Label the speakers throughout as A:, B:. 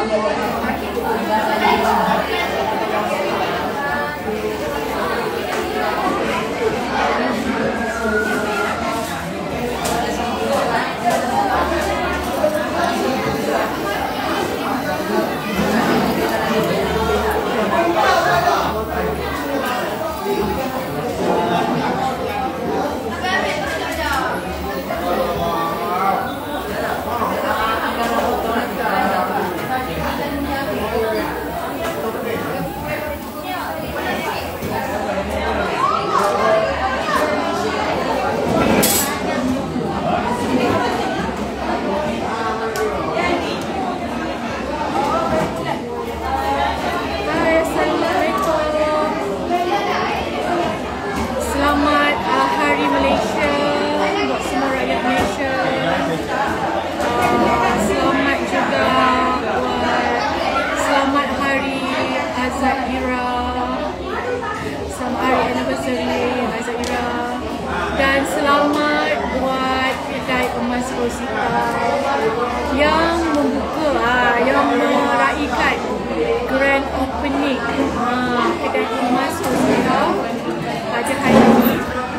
A: yang membuka, yang meraihkan grand opening kedai emas Rosita pada hari ini.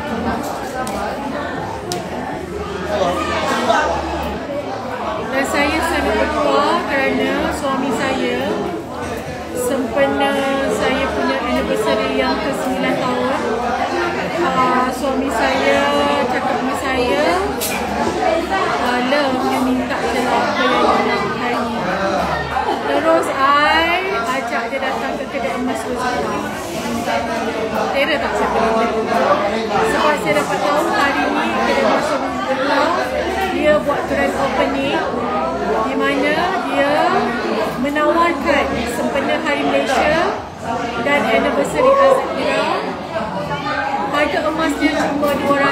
A: Dan saya sangat bertuah kerana suami saya sempena saya punya anniversary yang ke-9 tahun. Suami saya cakap dengan saya, Love, dia minta je lah apa yang dia nak hari ni. Terus I ajak dia datang ke kedai emas Rosita. Tera tak saya pilih? Sebab saya dapat tahu hari ni kedai emas Rosita dia buat grand opening di mana dia menawarkan sempena Hari Malaysia dan anniversary Azakira. Harga emas dia cuma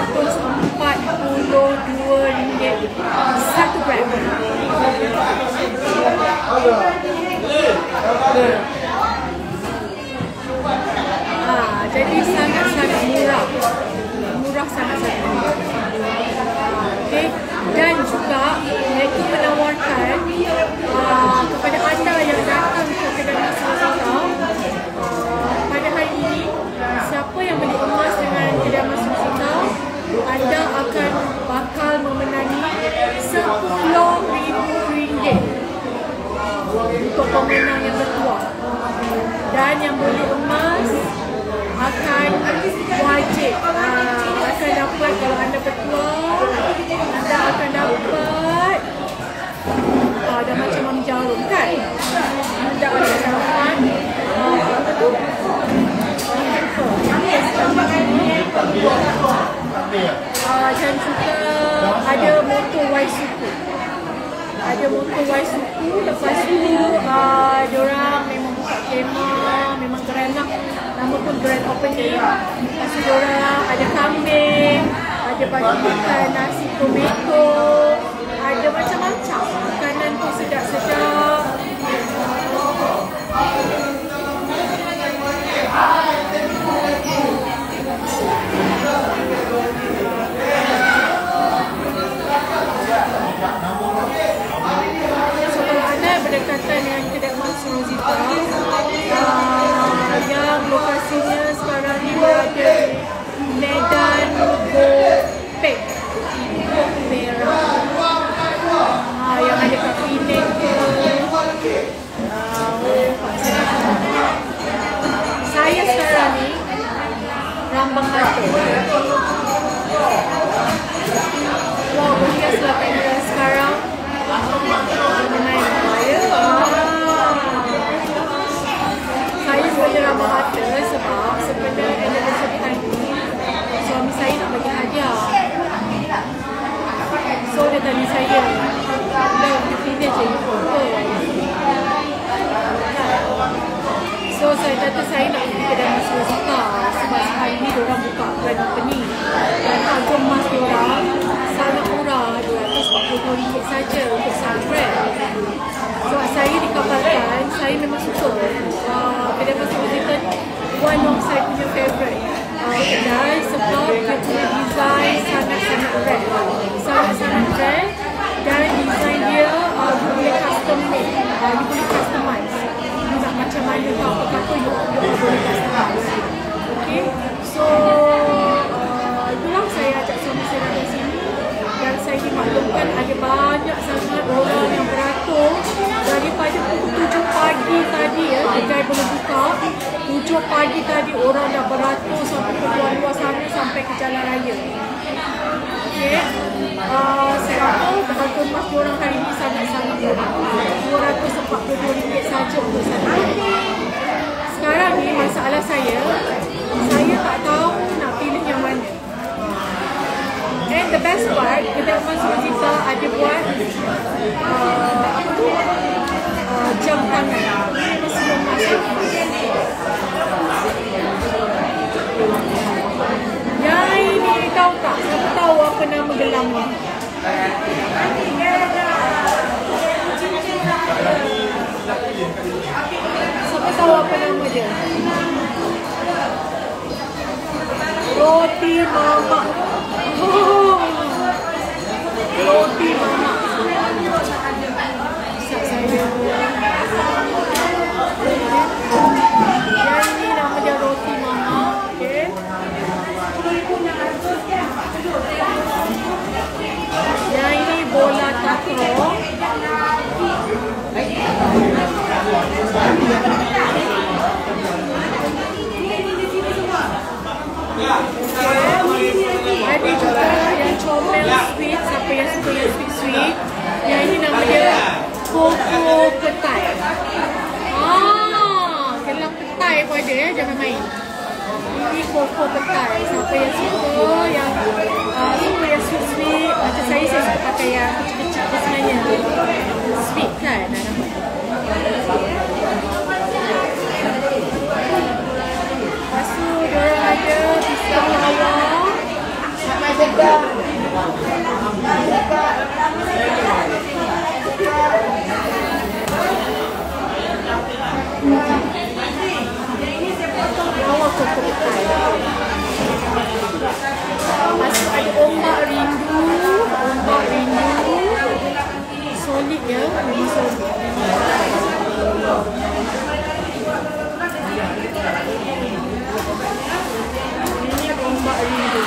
A: RM242 satu gram. Jadi sangat-sangat murah. Murah sangat-sangat murah. Okay. Dan juga mereka menawarkan kepada anda yang datang ke kedai emas Rosita, pada hari ini siapa yang beli emas dengan kedai emas Rosita, anda akan bakal memenangi RM10,000 untuk pemenang yang bertuah. Dan yang beli emas akan wajib akan dapat, kalau anda bertuah, anda akan dapat dah macam mami jarum kan, anda akan dapat dan juga ada motor Y suku. Ada motor Y suku. Lepas tu diorang memang buka kemah, memang keren lah. Nama pun grand opening. Lepas tu diorang ada kambing, ada bagi makan nasi tomato, ada macam-macam makanan tu sedap-sedap. So kalau anda berdekatan dengan kedai emas Rosita yang lokasinya sekarang ni berada di Medan Gopek, Perak, yang ada kat Penang ke, saya sekarang ni Rambang Hati. Wow, berhiaslah kamera sekarang. Mengenai saya sebenarnya Rambang Hati sebab sebenarnya anniversary hari ni suami saya nak bagi hadiah. So dia tanya saya, dah dia pilih je so saya kata saya nak pergi kedai emas Rosita sebab hari ni diorang buka grand opening dan harga emas diorang sangat murah, RM242 saja untuk 1 gram. Sebab saya dikabarkan, saya memang suka kedai emas Rosita, one of saya punya favourite kedai sebab dia punya design sangat-sangat rare, sangat-sangat rare, dan design dia boleh custom made. you boleh customize. You nak macam mana ke apa-apa, you boleh customize. Okay, so itulah saya ajak suami saya datang sini. Dan saya dimaklumkan ada banyak sangat orang yang beratur daripada pukul 7 pagi tadi ya, kedai belum buka. 7 pagi tadi orang dah beratur sampai ke luar sana, sampai ke jalan raya. Okay, saya rasa harga emas diorang hari ini sangat-sangat murah, RM242 saja untuk satu. Sekarang ni masalah saya tak tahu nak pilih yang mana. And the best part, kedai emas Rosita ada buat jam tangan. Ini sebelum masuk. Yang ini tahu tak? Siapa tahu apa nama gelang ni? Siapa tahu apa nama dia? Roti Mamak. Roti Mamak. Yang ini nama dia Roti Mamak. Okay. Yang ini bola takraw. Ada juga yang comel sweet, siapa yang suka yang sweet-sweet. Yang ini nama dia Koko Petai. Gelang petai pun ada ya, jangan main. Ini Koko Petai. Siapa yang suka yang sweet-sweet. Macam saya suka pakai yang kecil-kecil sebenarnya. Sweet kan dah nampak. Lepas tu diorang ada pisang lawang. Ada lawang Koko Petai. Masuk ada ombak rindu. Solid ya, ini solid. Ini ombak rindu.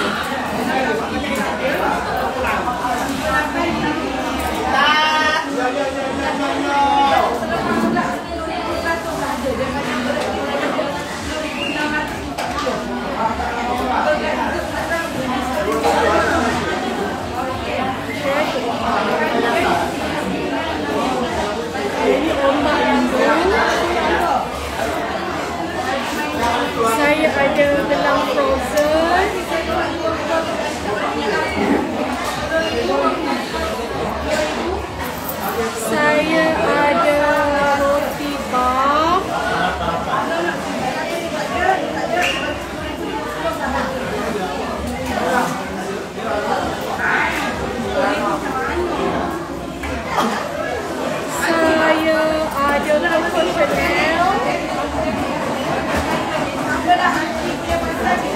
A: Ini ombak rindu. Saya ada gelang frozen. Saya ada roti bar. Saya ada Coco Chanel.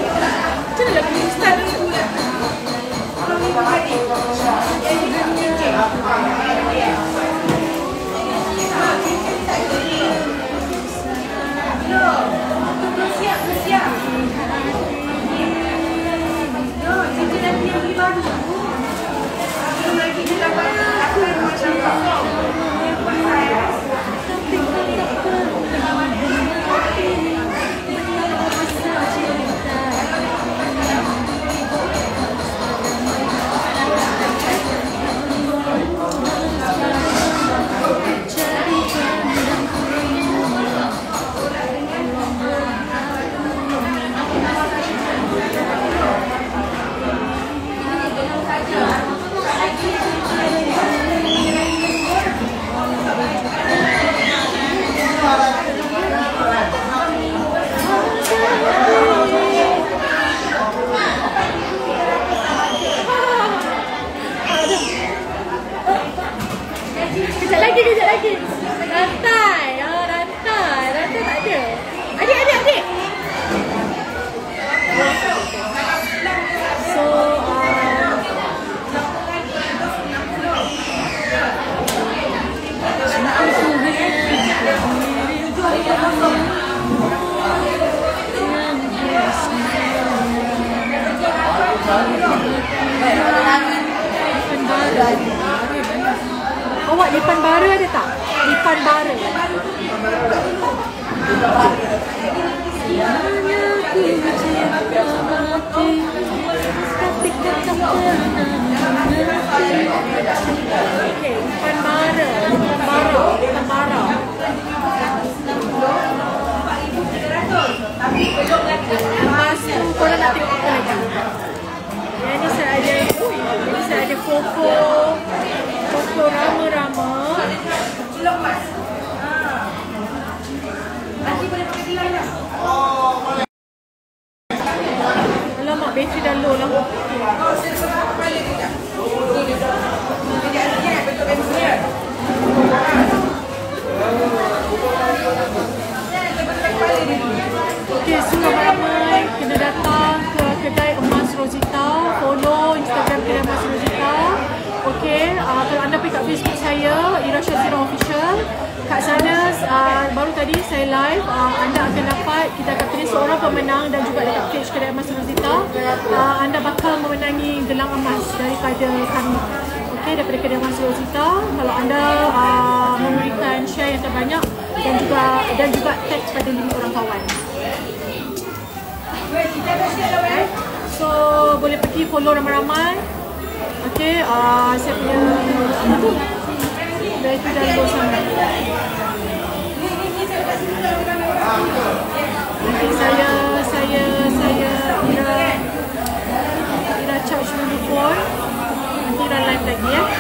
A: lipan bara ada tak? Lipan bara. Tapi kata okey, lipan bara. Lepas tu korang nak tengok apa lagi? Ini saya ada Koko rama-rama. Alamak, bateri dah low lah. Okey, semua ramai kena datang ke kedai Emas Rosita, follow Instagram kedai Emas Rosita. Okey, kalau anda pergi kat Facebook saya, Ira Shazira Official, kat sana baru tadi saya live, anda akan dapat, kita akan pilih seorang pemenang dan juga dekat page kedai Emas Rosita, anda bakal memenangi gelang emas daripada kami. Okey, daripada kedai Emas Rosita. Kalau anda memberikan share yang terbanyak dan juga tag pada 5 orang kawan. Okay. So boleh pergi follow ramai-ramai. Okay, saya punya apa tu? Bateri dah low sangat. Okay, saya Ira charge dulu phone. Nanti Ira live lagi ya.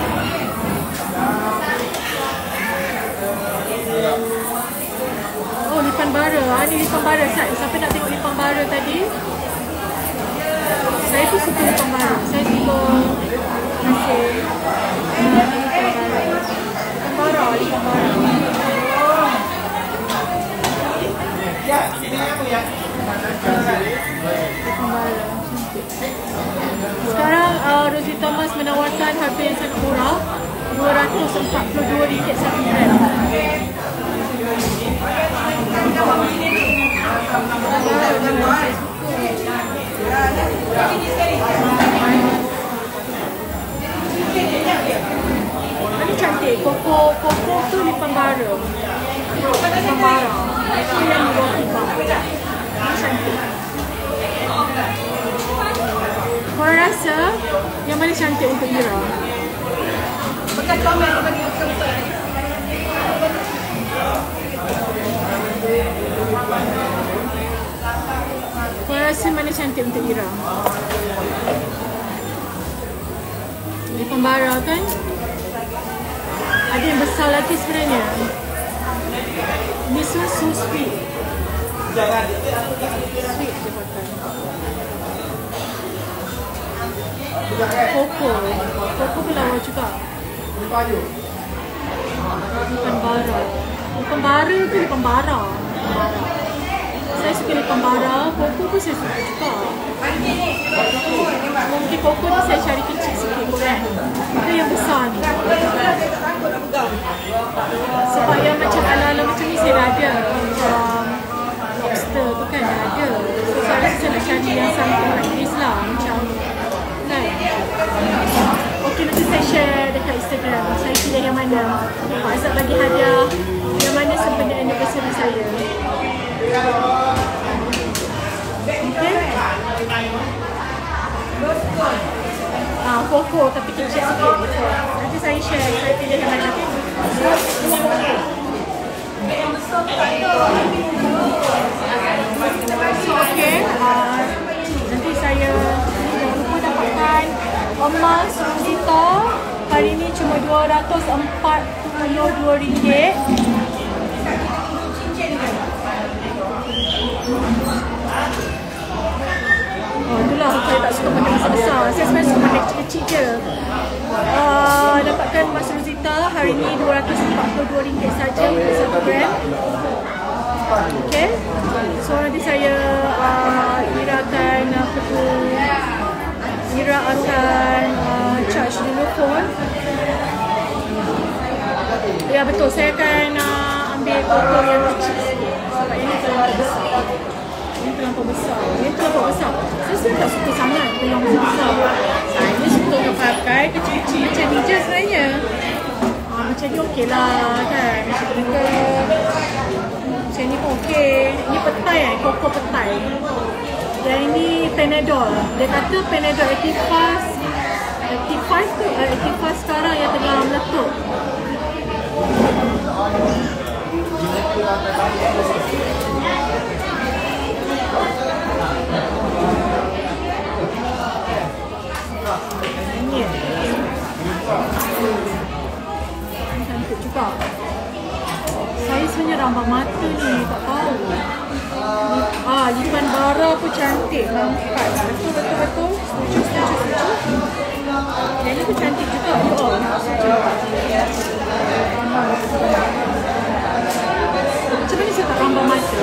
A: Oh, lipan bara. Ni lipan bara. Siapa nak tengok lipan bara tadi? Saya tu suka lipan bara. Saya suka nasi. Lipan bara. Lipan bara. Sekarang Rosita Emas menawarkan harga yang sangat murah, RM242 satu gram. Ini cantik. Koko tu lipan bara. Lipan bara. Ini yang berubah. Ini cantik. Korang rasa yang mana cantik untuk Ira? Bekas komen bagi korang rasa mana cantik untuk Ira? Lipan bara kan? Ada yang besar lagi sebenarnya. This one so sweet. Sweet dia pakai. Koko pun lawa juga. Lipan bara. Lipan bara tu lipan bara. Saya suka lipan bara. Koko pun saya suka juga. Mungkin koko ni saya cari kecil sikit kan. Itu yang besar ni. Sebab yang macam ala-ala macam ni saya dah ada. Macam lobster tu kan dah ada. So saya rasa saya nak cari yang something like this lah. Macam kan. Okay, nanti saya share dekat Instagram. Saya pilih yang mana. Pak Azab bagi hadiah yang mana sebenarnya anniversary saya. Okay. Koko tapi kecil sikit. Nanti saya share. Saya pilih yang mana. Okay. Nanti saya jangan lupa dapatkan Emas Rosita. Hari ni cuma RM242. Itulah saya tak suka pakai besar-besar. Saya sebenarnya suka pakai kecil-kecil je. Dapatkan Emas Rosita hari ni RM242 saja untuk 1 gram. Okay. So nanti saya Ira akan charge dulu phone. Ya betul, saya akan ambil koko yang kecil sikit. Sebab ini terlalu besar. Ini terlalu besar. Saya sebenarnya tak suka sangat terlalu besar. Saya suka pakai kecil-kecil macam ni je sebenarnya. macam ni okey lah kan. Macam ni ke. Macam ni pun okey. Ni petai koko petai. Dan ini Panadol. Dia kata Panadol Activast tu, Activast sekarang yang tengah meletup. Cantik juga. Saya sebenarnya rambut mata ni tak tahu. Lipan bara pun cantik. Nampak. Betul. Setuju. Yang ni pun cantik juga. Macam mana saya tak rambut mata?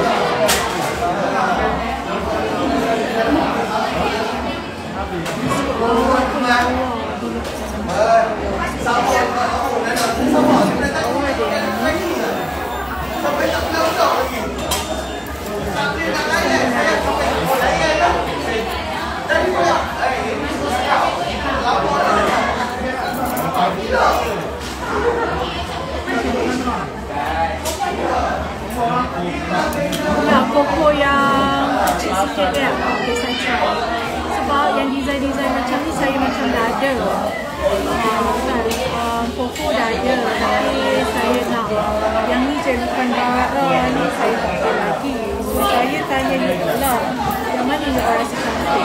A: Koko yang kecil sikit dia. Okay, saya try. Sebab yang design macam ni saya macam dah ada. Koko dah ada. Tapi saya nak yang ni je bukan bara ni saya tak tahu lagi. So saya tanya ni lah. Yang mana yang rasa cantik?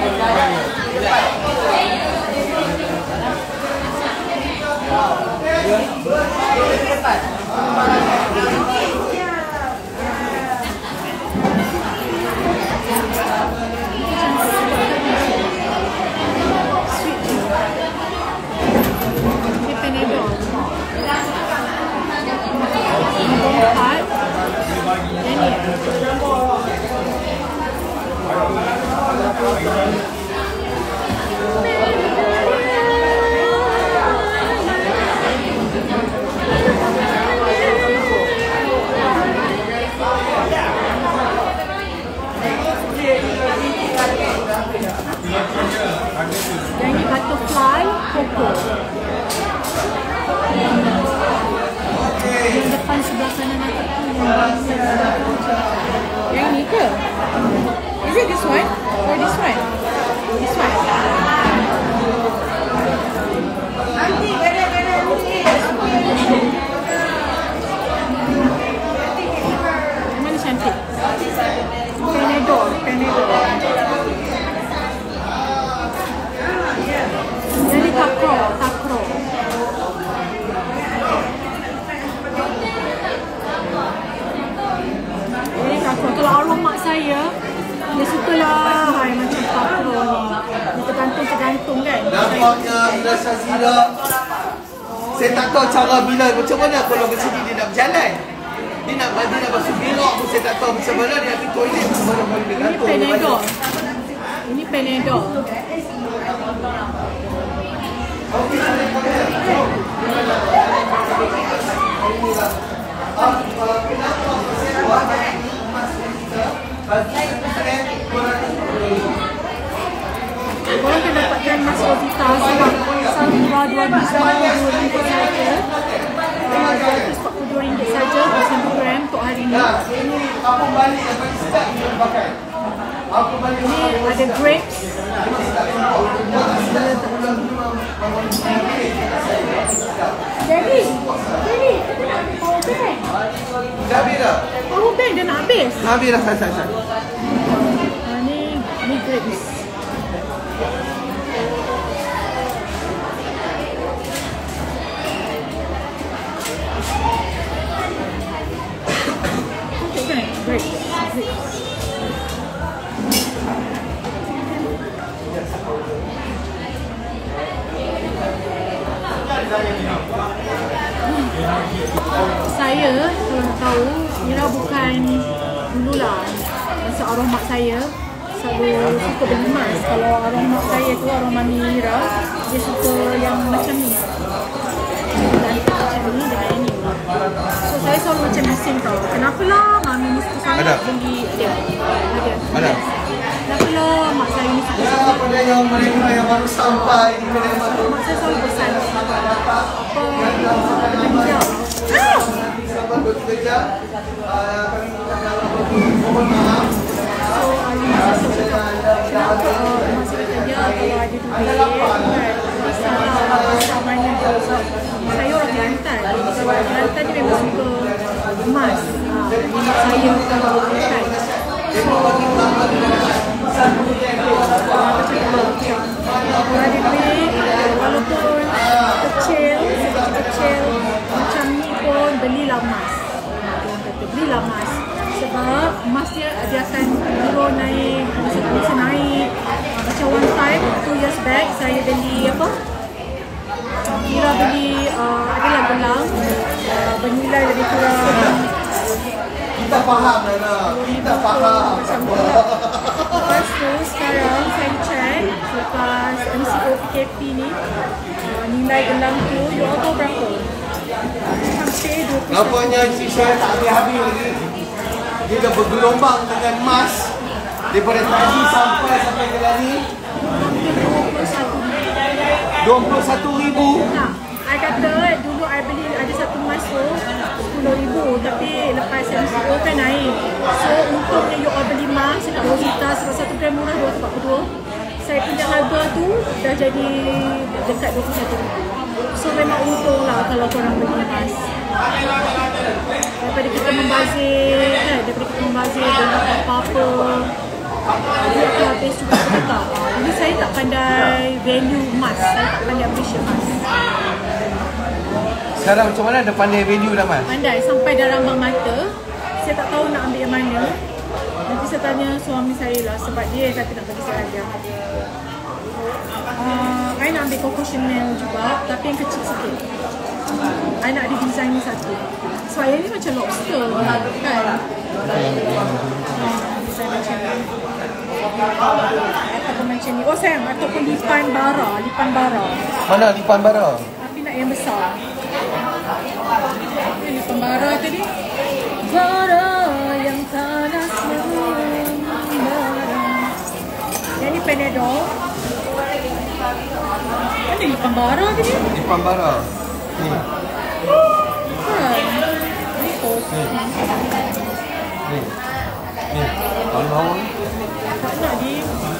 A: Yang ni butterfly koko. Yang depan sebelah kanan aku tu yang ni ke? Is it this one? Or this one? This one. Nanti gara-gara ni. Mana cantik? Panadol. Jadi takro. Jadi takro. Kalau arwah mak saya, dia sukalah macam takro ni. Dia tergantung kan.
B: Nampaknya Bila Syazira, saya tak tahu cara Bila macam mana kalau macam ni dia nak berjalan. Dia nak basuh belok pun saya tak tahu macam mana dia nak pergi toilet macam mana boleh dia gantung.
A: Ini Panadol. Korang akan dapatkan Mas Rosita sebab Salura RM242 saja. RM242 saja per 1 gram untuk hari ni. Ini ada grapes. Jadi, kita nak ambil power bank.
B: Dah habis dah?
A: Power bank dah nak habis.
B: Habis dah, selesai.
A: Ni grapes. Grapes. Saya kalau nak tahu, Mira bukan dululah masa arwah mak saya selalu suka beli emas. Kalau arwah mak saya tu, arwah mami Mira, dia suka yang macam ni. Macam ni dengan ini. So saya selalu macam bising tau. Kenapalah Mami ni suka sangat
B: Ada?
A: beli dia?
B: Ada?
A: Kenapalah mak saya ni suka sangat?
B: Pada yang mereka yang baru sampai di kedai mas
A: Mak saya selalu pesan apa beli dia.
B: sabar bekerja. Kami mohon maaf.
A: So mak saya cakap kenapa mak saya kata dia kalau ada duit kan salah pasal mana saya orang Kelantan. Kelantan ni memang suka emas. Mak saya kalau Kelantan. So kalau ada duit walaupun kecil macam ni pun belilah emas. Orang kata belilah emas sebab emas dia akan turun naik, bisa naik. Macam one time 2 years back saya beli apa, kira beli adalah gelang bernilai lebih kurang
B: Kita faham Nana. Kita faham.
A: macam tu lah. Lepas tu sekarang saya check lepas MCO PKP ni nilai gelang tu you all tahu berapa? Hampir 21.
B: Nampaknya si saya tak habis-habis lagi. Dia dah bergelombang dengan emas daripada tadi sampai ke ni.
A: Hampir 21.
B: 21,000.
A: Nah, I kata dulu I beli ada satu emas tu 10,000 tapi lepas MCO kan naik. So untungnya you all beli emas dekat Rosita sebab 1 gram murah 242. Saya punya harga tu dah jadi dekat 21,000. So memang untung lah kalau korang beli emas. Daripada kita membazir kan, daripada kita membazir dengan apa-apa dia akan habis juga sedekah. Jadi saya tak pandai value emas, saya tak pandai appreciate emas.
B: Sekarang macam mana ada pandai value dah mas?
A: Pandai sampai dah rambang mata, saya tak tahu nak ambil yang mana. Nanti saya tanya suami saya lah sebab dia kata nak bagi saya hadiah. I nak ambil Coco Chanel juga tapi yang kecil sikit. I nak ada design ni satu. So yang ni macam lobster kan. Design macam ni. Ataupun macam ni. Oh sayang, ataupun lipan bara.
B: Mana lipan bara?
A: Tapi nak yang besar. Ini lipan bara tadi. Bara yang panas membara. Yang ni Panadol. Mana lipan bara tadi?
B: Lipan bara. Ni.
A: Kan? Ni kos.
B: Ni. Kalau
A: Tak nak di.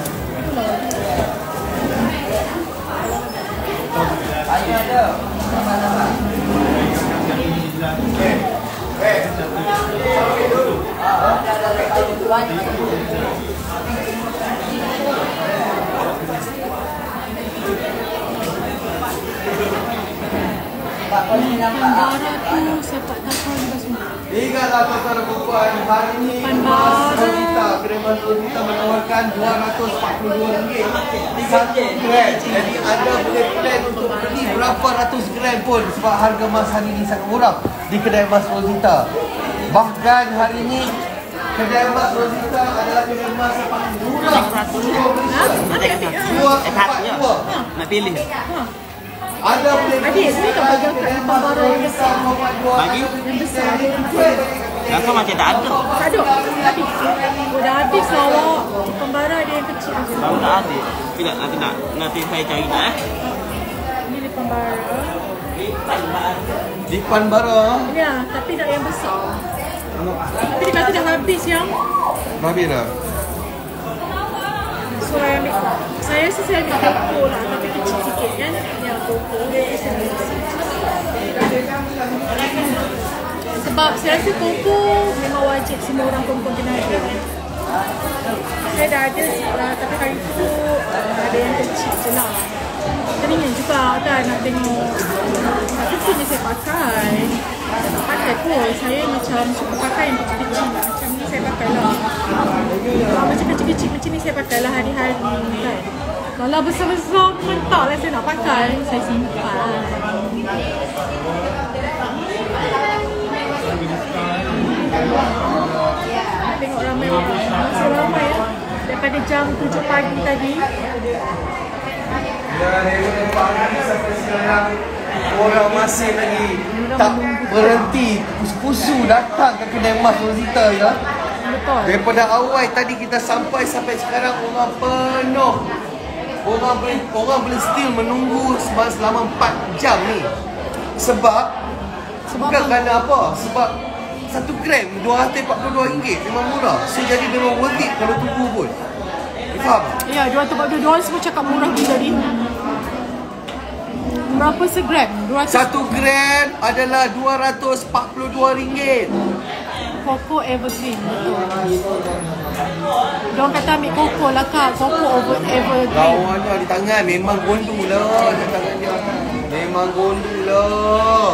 A: Pandara tu saya tak tahu juga semua.
B: Ingatlah tuan-tuan dan puan, hari ini kedai Mas Rosita menawarkan RM242 satu gram. Jadi anda boleh plan untuk beli berapa ratus gram pun sebab harga emas hari ini sangat murah di kedai Mas Rosita. Bahkan hari ini kedai Mas Rosita adalah kedai emas yang paling murah. Dua.
C: Nak pilih.
B: Anda boleh
A: Adik, sini tak bagi akak lipan bara yang besar.
C: Bagi?
A: Yang besar.
C: Rasa macam tak ada.
A: Tak ada. Habis. Oh, dah habis awak. Lipan bara dia yang kecil je.
C: Tahu tak ada. Tidak, nanti saya cari tak
A: Ini lipan bara.
B: lipan bara.
A: Ya, tapi tak yang besar. Tapi dia kata dah habis yang.
B: Habis dah.
A: So, saya rasa saya ambil koko lah. Tapi kecil sikit kan. Yang koko. Sebab saya rasa koko memang wajib semua orang perempuan kena ada. Saya dah ada tapi hari tu ada yang kecil je lah. Teringin juga kan nak tengok. Tapi tu je saya pakai. Saya tak pakai pun. Saya macam suka pakai yang kecil-kecil. Macam ni saya pakai lah. Macam kecil-kecil macam ni saya pakai lah hari-hari kan. Kalau besar-besar mentak lah saya nak pakai. Saya simpan. Tengok ramai orang. Masih ramai ya. Daripada jam 7 pagi tadi.
B: Ya, dari pagi sampai siang Orang masih lagi tak berhenti pusu datang ke kedai emas Rosita ya.
A: Betul.
B: Daripada awal tadi kita sampai sekarang orang penuh. Orang boleh still menunggu selama 4 jam ni. Sebab bukan kerana apa? Sebab 1 gram RM242 memang murah. So jadi memang worth it kalau tunggu pun. Faham?
A: Ya, diorang semua cakap murah gila ni. Berapa segram?
B: 1 gram adalah RM242.
A: Koko evergreen, betul. Diorang kata ambil koko lah kak. Koko evergreen.
B: Kawan dia di tangan memang gondol lah di tangan dia. Memang gondol lah.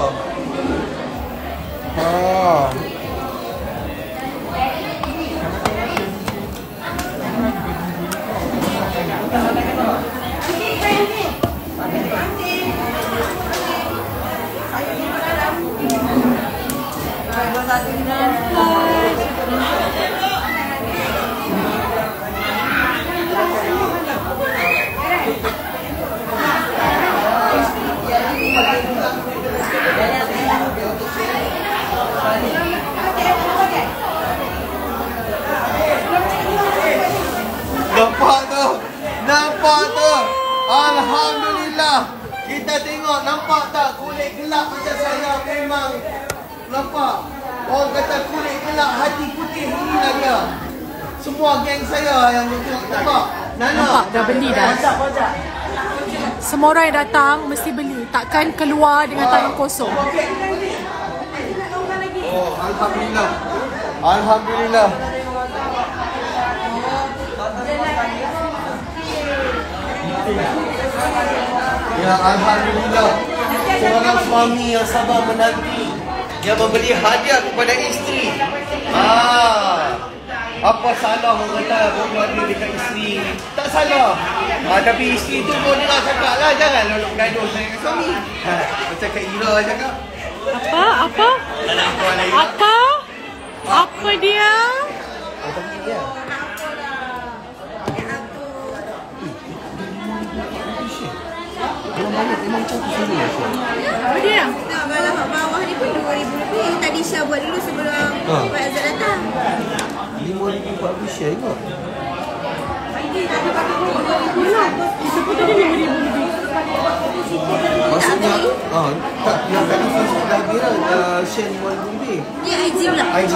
B: Nampak tu. Alhamdulillah. Kita tengok, nampak tak kulit gelap macam saya memang nampak. Orang kata kulit gelap hati putih, inilah dia. Semua geng saya yang tengok, nampak.
A: Nampak dah beli dah. Semua orang yang datang mesti beli. Takkan keluar dengan tangan kosong.
B: Oh, alhamdulillah. Alhamdulillah. Ya, alhamdulillah. Seorang suami yang sabar menanti, yang membeli hadiah kepada isteri. Apa salah orang kata bawa dia dekat isteri? Tak salah. Tapi isteri tu pun dia nak cakap lah, jangan lolok gaduh dengan suami. Macam Kak Ira cakap.
A: Apa? Apa dia?
B: Memang macam tu sendiri.
A: Apa dia?
D: Kalau bawah ni pun RM2,000 lebih. Tadi Syah buat dulu sebelum Pak Azad datang.
B: RM5,000 Pak Abisha ingat?
A: Yelah, kita pun tadi RM5,000 lebih.
B: Maksudnya, tak, yang tadi Facebook dah kira share RM5,000 lebih.
D: Dia IG pula.
B: IG.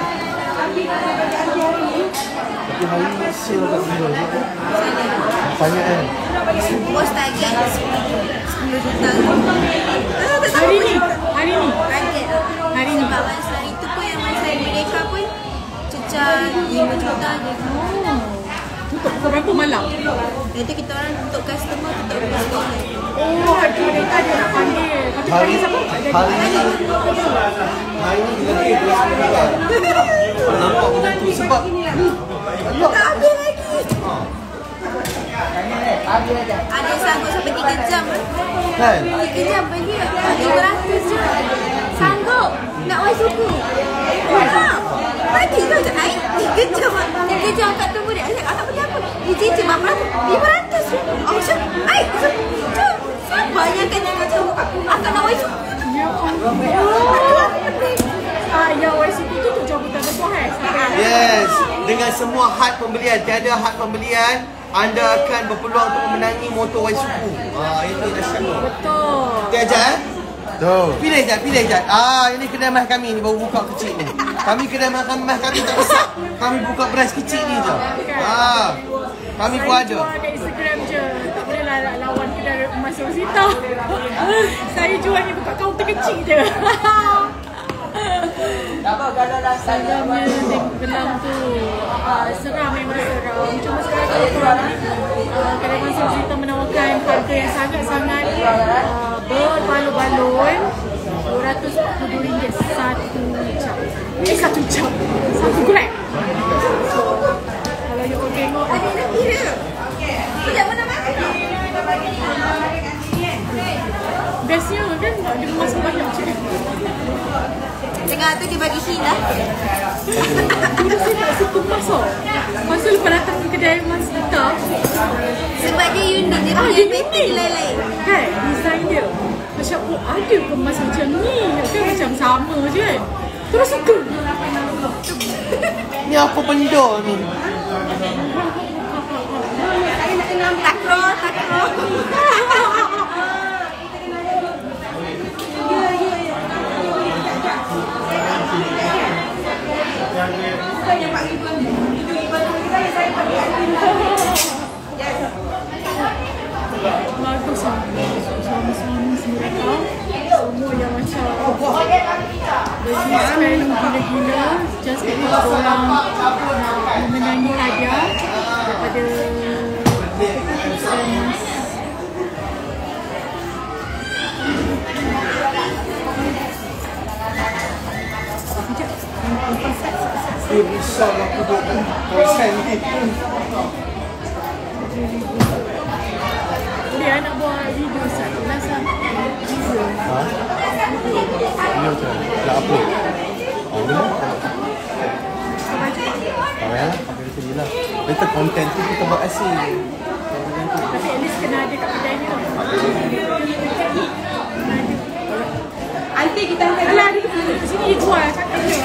B: Tapi hari ni sale kat bila je? Tanya kan?
D: Bos target 10 juta.
A: Hari ni?
D: Target lah.
A: Hari ni.
D: Sebab masa itu pun yang masa mereka pun cecah 5 juta je.
A: Tutup pukul berapa malam?
D: Nanti kita orang untuk customer tutup pukul 9.
A: Oh, hari mereka dia nak panggil. Tapi panggil siapa?
B: Hari ni kita pergi bersama. Nampak macam tu sebab
D: Tak habis lagi. Ada yang sanggup sampai 3 jam.
B: kan?
D: 3 jam bagi 500 je. Sanggup nak buat suku. Bagi tu je. 3 jam. 3 jam kat tunggu dia. Akak bagi apa? Dia cincin berapa ratus? 500 je. Aku cakap, siapa yang akan 3 jam? Akak nak buat suku.
A: Ya Allah. Yang YCP tu tu jawatan ketua
B: Yes, dengan semua had pembelian, tiada had pembelian, anda akan berpeluang untuk memenangi motor Waisuku. Ini dahsyat tu.
A: Betul.
B: Okey Ajat. Tuh. Pilih Jat. Ini kedai mas kami ni baru buka kecil ni. Kami kedai mas kami tak besar. Kami buka branch kecil ni je. Kami pun ada.
A: Saya jual kat Instagram je. Tak boleh lah lawan kedai emas Rosita. Saya jual ni buka kaunter kecil je. Seramnya tengok gelang tu. Seram memang seram. Cuma sekarang kalau korang ni kedai emas Rosita menawarkan harga yang sangat-sangat berbaloi-baloi. RM242 satu jam. 1 gram. Kalau you all tengok
D: Tidak mana-mana.
A: bestnya kan dia emas banyak je.
D: Dengar tu dia bagi Sheila.
A: Dulu saya tak suka emas tau. Masa lepas datang ke kedai emas tetap.
D: Sebab dia unik. Dia punya pattern lain-lain.
A: Kan design dia. Macam ada kemas macam ni. Kan macam sama je kan. Terus suka.
B: Ni apa benda ni?
D: Saya nak kena takro.
A: Bagus lah. Suami-suami mereka semua yang macam bagi spend gila-gila just because orang memenangi hadiah daripada
B: Risau aku duk konsen ni.
A: dia nak buat video satu lah sah.
B: Ini macam nak upload. Boleh? Tak payah lah, pakai macam ni lah. Better content tu kita buat asyik.
A: Tapi at least kena ada kat kedai ni lah.
D: Nanti kita
A: Alah, dia kat sini dia jual cakap je.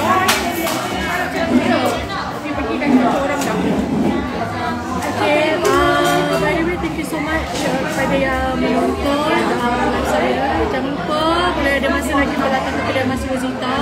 A: Tapi pergi dah jumpa orang dah. Okay, by the way, thank you so much kepada yang menonton live saya. Jangan lupa kalau ada masa lagi datang ke kedai Mas Rosita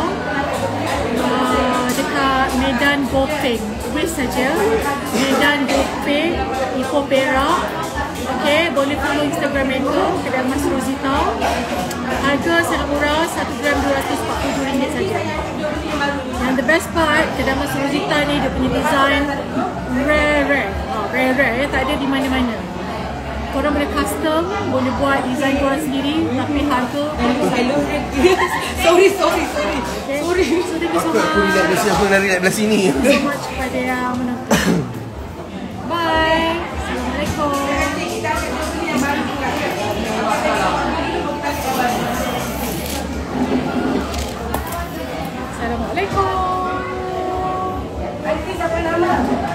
A: dekat Medan Gopeng. West saja. Medan Gopeng, Ipoh Perak. Okay, boleh follow Instagram mereka, kedai Mas Rosita. Harga sangat murah, 1 gram RM240 saja. And the best part, kedai Mas Rosita ni dia punya design rare ya, tak ada di mana-mana. Korang boleh custom, boleh buat design korang sendiri, tapi harga sorry. Okay. So thank you so much.
B: Aku relax belah sini, aku lari belah sini.
A: Thank you so much kepada yang menonton. Bye. Assalamualaikum. Assalamualaikum.
D: Nanti siapa nama?